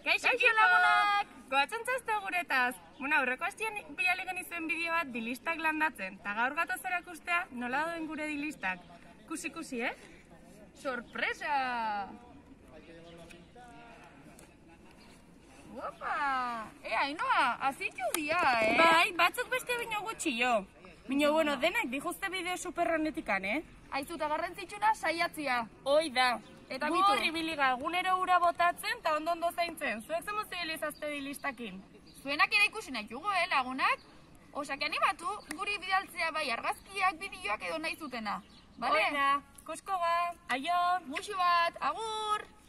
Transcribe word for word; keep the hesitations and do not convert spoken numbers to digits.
Kaixo lagunak! Goatzen zazte guretaz. Bueno, aurreko hastian bidali genizuen bideo bat dilistak landatzen. Ta gaur gatoz erakustea nola doen gure dilistak. Kusi-kusi, eh? Sorpresa! Opa! E, Ainoa, azitu dia, eh? Bai, batzuk beste bino gutxi jo. Bino, bueno, denak dijuzte bideo superronetikan, eh? Aizuta garrantzitsuna saiatzia. Hoi da. Eta gu bitu. hori biliga egunero ura botatzen eta ondo-ondo zaintzen. Zuek zemo zibilizazte dilistakin. Zuenak ere ikusi nahi jugo, eh, lagunak? Osak animatu, guri bidaltzea bai argazkiak, bideoak edo nahi zutena. Bale? Hoi da. Kusko ba. Aio. Muxu bat, agur!